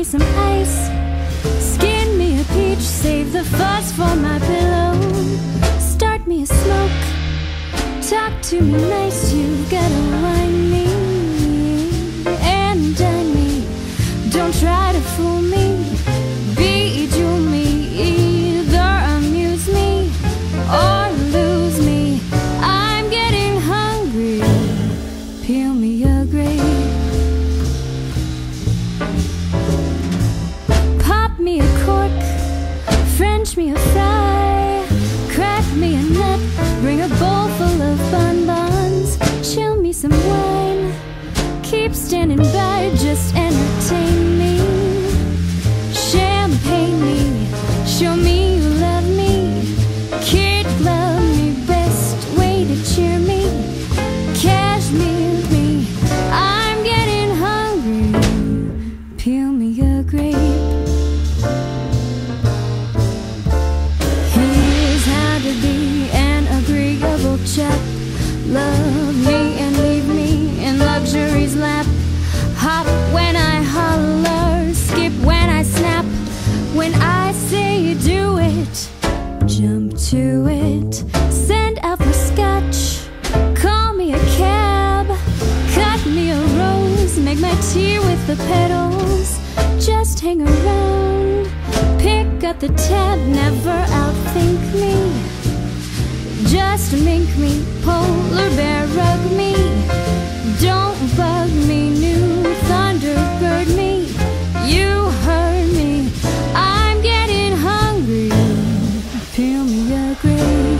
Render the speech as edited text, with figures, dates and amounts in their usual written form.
some ice, skin me a peach, save the fuzz for my pillow. Start me a smoke, talk to me nice, you've gotta wine me and dine me. Don't try to fool me, bejewel me, either amuse me or lose me. I'm getting hungry, peel me a grape, pop me a cork, French me a fry, crack me a nut, bring a bowl full of bonbons, chill me some wine, keep standing by, just entertain me, champagne me, show me you love me, kid love me, best way to cheer me, cashmere me, I'm getting hungry, peel me a grape. Here's how to be an agreeable chap, love me and leave me in luxury's lap, hop when I holler, skip when I snap, when I say do it, jump to it, send out for scotch, call me a cab, cut me a rose, make my tea with the petals, just hang around, pick up the tab, never outthink me, just mink me, polar bear rug me, don't bug me, new thunderbird me, you heard me, I'm getting hungry, peel me a grape.